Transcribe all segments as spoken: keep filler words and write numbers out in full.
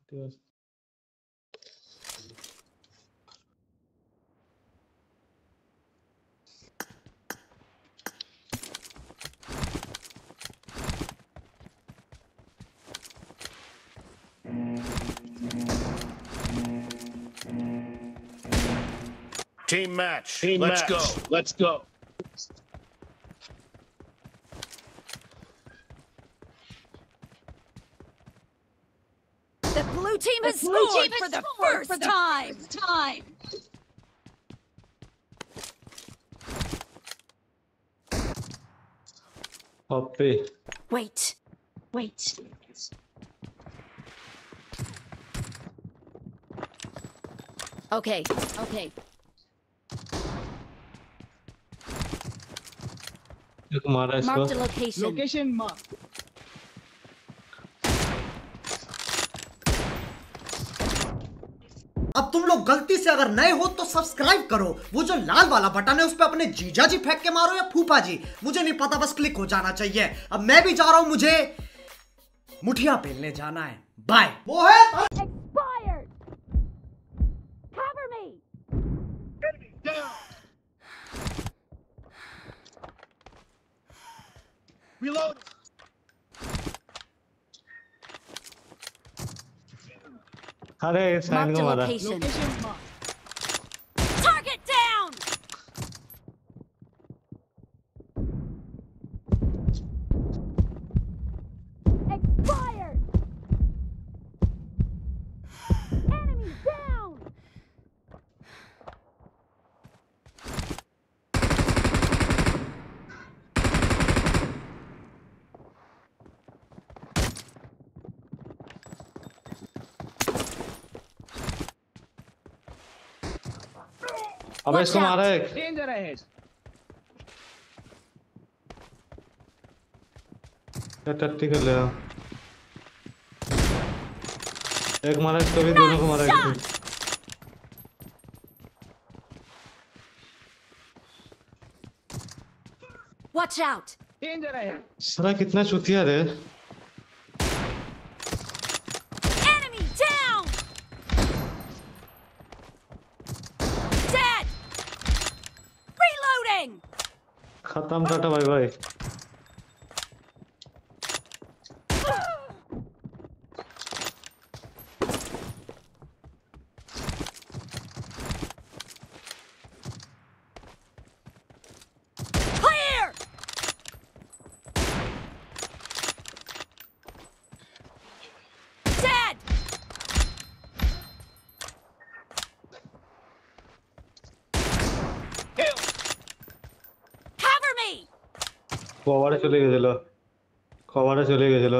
Team match. Team Let's match. go. Let's go. The blue team has The blue scored team has for the scored first for the time. first time. Copy. Wait. Wait. Okay. Okay. एक मारा इसको. Mark the location. Location mark. अब तुम लोग गलती से अगर नए हो तो सब्सक्राइब करो, वो जो लाल वाला बटन है उस पे अपने जीजा जी फेंक के मारो या फूफा जी, मुझे नहीं पता, बस क्लिक हो जाना चाहिए। अब मैं भी जा रहा हूं, मुझे मुठिया पेलने जाना है। बाय। वो है Expired. Cover me. Enemy down. Reload. अरे साइड Mark को the मारा. location. Location mark. Target down. Expired. Enemy down. अबे इसको Watch out. मारा है. Danger ahead. क्या टट्टी कर लिया. एक मारा इसको भी, दोनों को मारा इसको. Watch out. Danger ahead. साला कितना चुतिया रे. Enemy down. Dead. Reloading. खत्म टाटा भाई भाई. Clear. Dead. Kill. Cover me. কভারে চলে গেছিল. কভারে চলে গেছিল.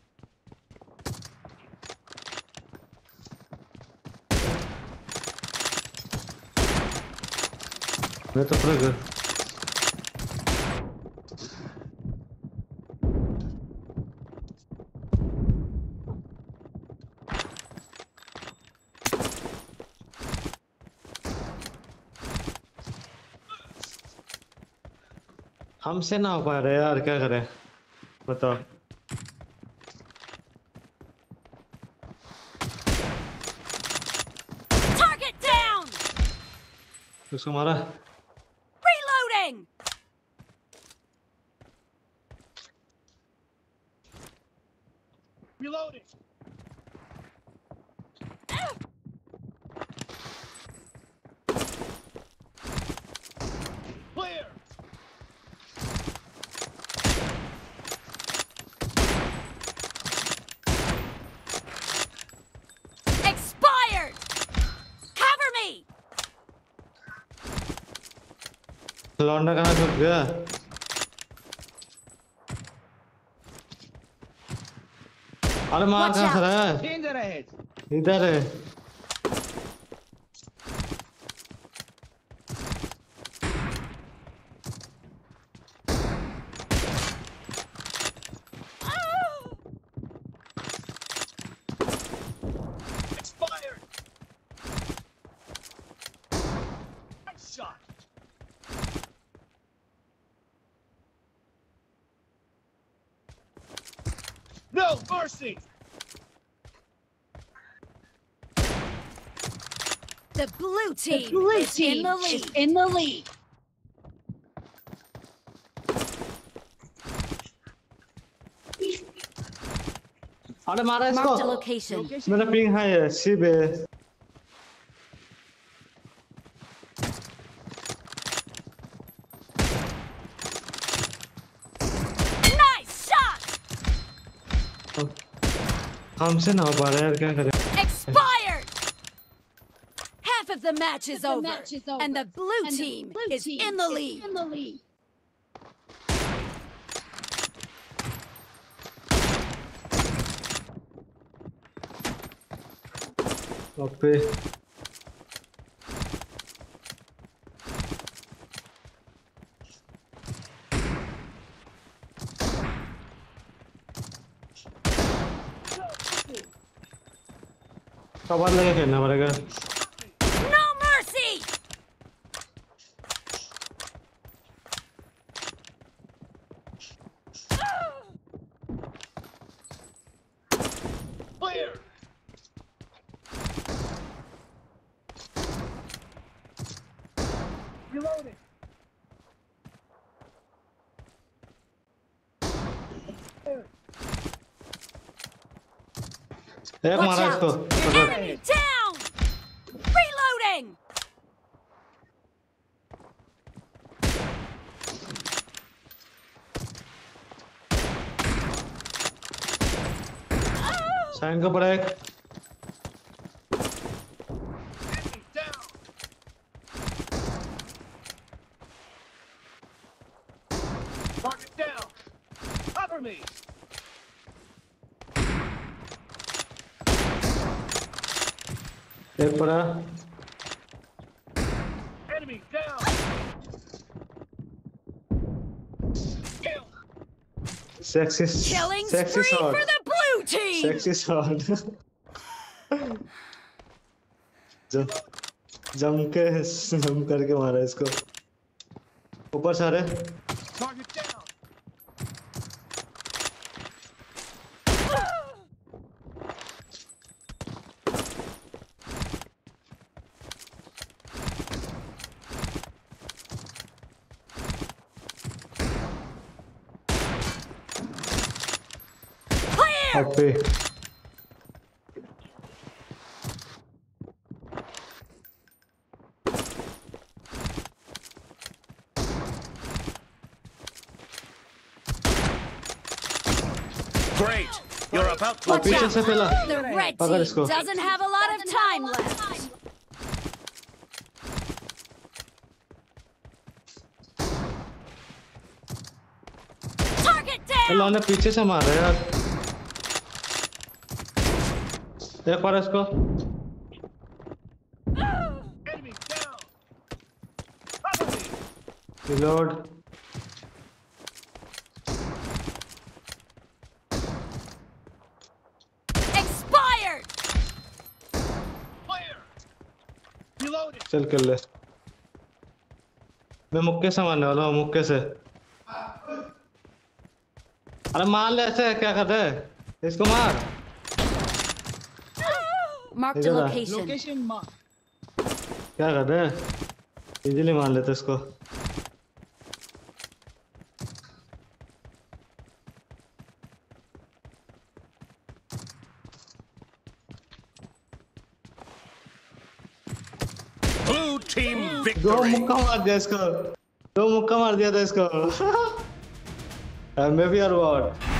मैं तो पूरा घर. हमसे ना हो पा रहा यार, क्या करें बताओ. Target down. उसको मारा. Reloading. Reloading. Clear. Expired. Cover me. लौंडा कहाँ छुप गया. अरे मार Watch कहाँ out. से रहा है. Danger ahead. इधर है. Expired. Nice shot. No mercy. The blue team, The blue is in team the is lead. in the lead. अरे मारा Marked a इसको location. मेरा पिंग हाई है सी पे Nice shot! हमसे ना हो पा रहा है यार क्या करें Expired! Half of the match is, The over, match is over, and the blue and the team blue is team in the is lead. in the lead. Okay कबाड़ लगे खेलना पड़ेगा No mercy! Clear. Reloading. एक Watch मारा out! इसको Enemy down! Reloading! साइन का पड़ा एक Enemy down. Target down. Cover me. एक पड़ा Enemy down. Kill. Sexy Killing sexy spree shot for the blue team! Sexy shot जम जम के जम करके मारा इसको ऊपर सारे Target down. Clear! Okay Great. You're about to. और Watch पीछे out. से पहला The red पकड़ team इसको doesn't have a lot of time left. Target down! ने पीछे से मारा यार एक बार इसको Enemy down. Cover me. Reload Expired! Clear. Reloading. चल कर ले मैं मुक्के से मारने वाला हूँ मुक्के से अरे मार ले ऐसे क्या कर रहे हैं इसको मार Marked a इधर आ। location. Location marked. क्या कर रहे हैं इजीली मार लेते इसको Blue team दो victory. मुक्का मार दिया इसको दो मुक्का मार दिया था इसको एम बी और व्हाट